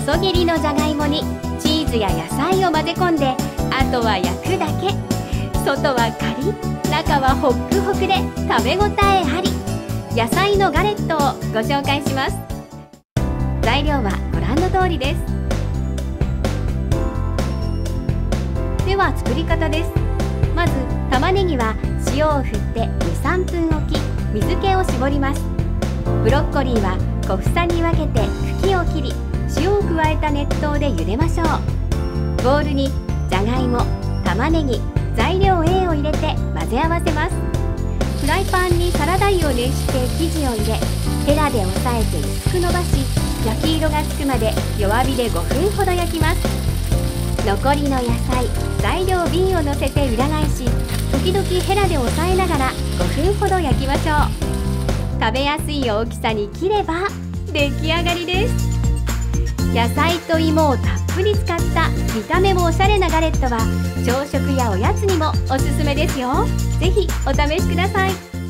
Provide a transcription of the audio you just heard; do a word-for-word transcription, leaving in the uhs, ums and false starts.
細切りのじゃがいもにチーズや野菜を混ぜ込んで、あとは焼くだけ。外はカリッ、中はホックホクで食べ応えあり。野菜のガレットをご紹介します。材料はご覧の通りです。では作り方です。まず玉ねぎは塩を振ってに、さんぷん置き、水気を絞ります。ブロッコリーは小房に分けて茎を切り、塩を加えた熱湯で茹でましょう。ボウルにじゃがいも、玉ねぎ、材料 A を入れて混ぜ合わせます。フライパンにサラダ油を熱して生地を入れ、ヘラで押さえて薄く伸ばし、焼き色がつくまで弱火でごふんほど焼きます。残りの野菜、材料 B を乗せて裏返し、時々ヘラで押さえながらごふんほど焼きましょう。食べやすい大きさに切れば出来上がりです。野菜と芋をたっぷり使った見た目もおしゃれなガレットは朝食やおやつにもおすすめですよ。ぜひお試しください。